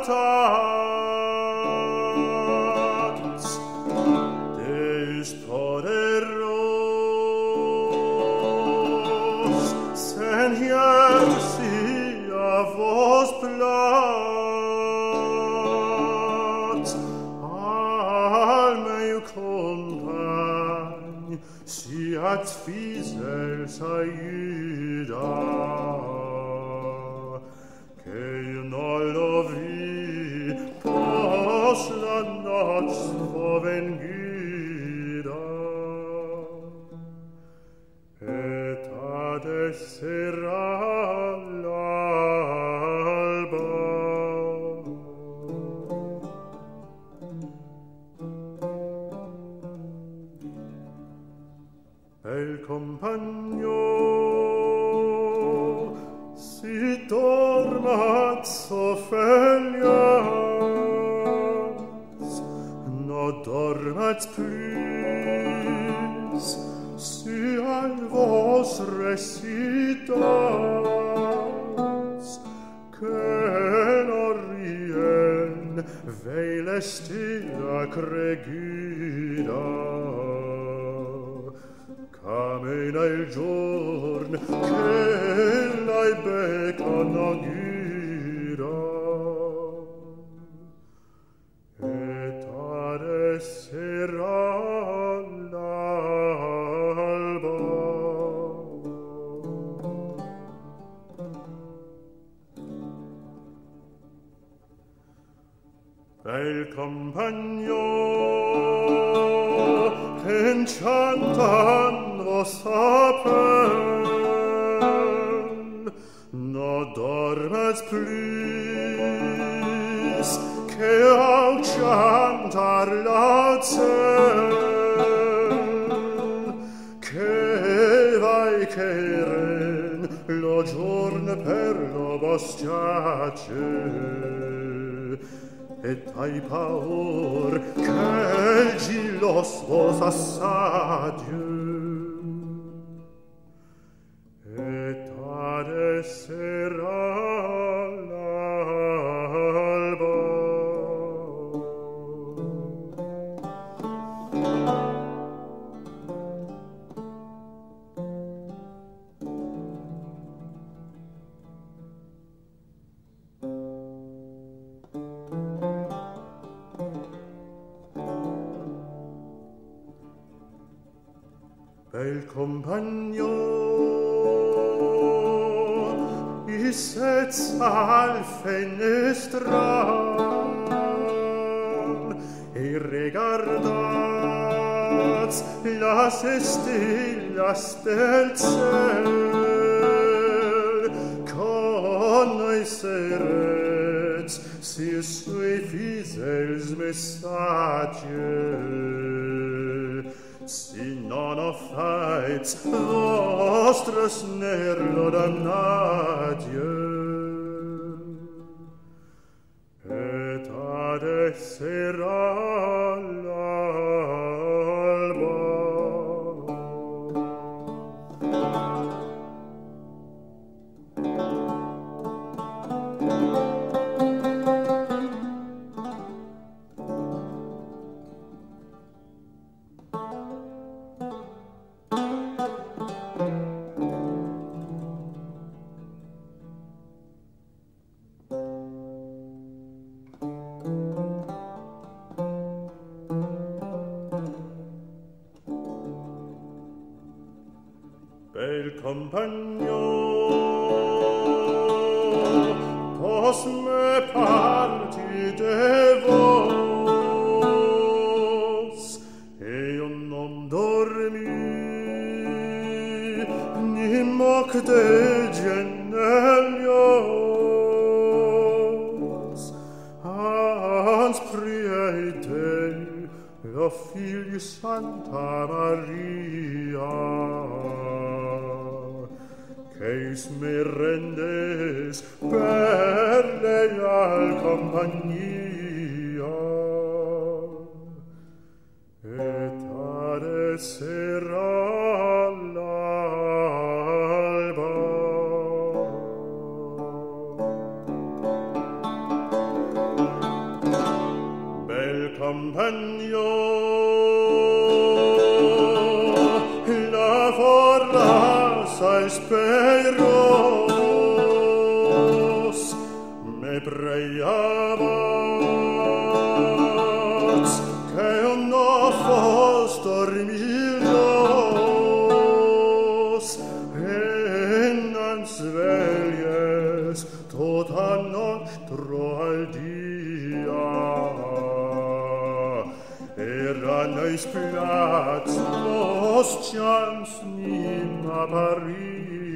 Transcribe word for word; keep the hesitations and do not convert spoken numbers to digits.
saltats, Deus poderos, Seigneur, si a vos plat, al meu compagn, siat fidels aiuda, che non lo vi pos la noc venguda, et ad essera l'alba. El compagno si dormat Ophelias, no dormat plus, si al vos recitas, que l'orien veilestia cregida, camena il giorn che l'hai becana gira, et ad essera l'alba. Bel compagno, enchantan vos appel, no dormes plus, che au chantar l'accel, che vai cheren lo giorn per lo bostiace, et hai paur che gilos vos assadie, et ad essera l'alba. Bel compagno, isset al fenestral, e regardats las estillas del cel, connoisserets si sui fidels messages, si non offraits vostres nerlo damnatio, et ad essera l'alba. Bel compagno, pos me parti de vos, e io non dormi, ni moc de genelios, ans priete, lo Figlio Santa Maria, eis me rendes per leal compagnia, et ad essera l'alba. als peiros me preiavats che no fos dormiros en ans velies tota nostro al dia eran eis plats os chams nim a Paris